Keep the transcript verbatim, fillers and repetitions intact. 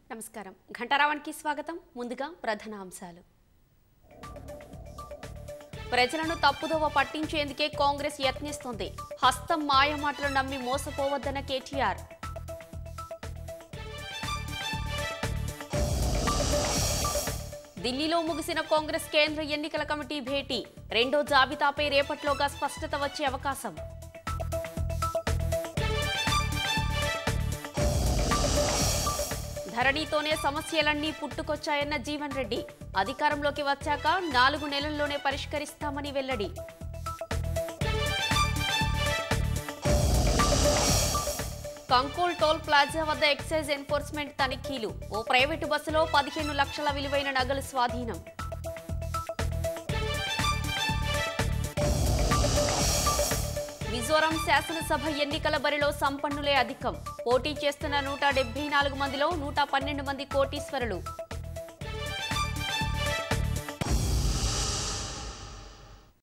నమస్కారం ఘంటారావానికి స్వాగతం ముందుగా ప్రధాన అంశాలు ప్రజలను తప్పుదోవ పట్టించేందుకే కాంగ్రెస్ యత్నిస్తుంది హస్తం మాయమాటలు నమ్మి మోసపోవద్దన్న కేటీఆర్ ఢిల్లీలో ముగిసిన కాంగ్రెస్ కేంద్ర ఎన్నికల కమిటీ భేటీ రెండో జాబితాపై రేపట్లోగా స్పష్టత వచ్చే అవకాశం ధరణితోనే సమస్యలన్నీ పుట్టుకొచ్చాయన్న జీవన్ రెడ్డి అధికారంలోకి వచ్చాక నాలుగు నెలల్లోనే పరిష్కరిస్తామని వెల్లడి కంకోల్ టోల్ ప్లాజా వద్ద ఎక్సైజ్ ఎన్ఫోర్స్మెంట్ తనిఖీలు ఓ ప్రైవేటు బస్సులో పదిహేను లక్షల విలువైన నగలు స్వాధీనం మిజోరాం శాసనసభ ఎన్నికల బరిలో సంపన్నులే అధికం పోటీ చేస్తున్న నూట డెబ్బై నాలుగు మందిలో నూట పన్నెండు మంది కోటీశ్వరులు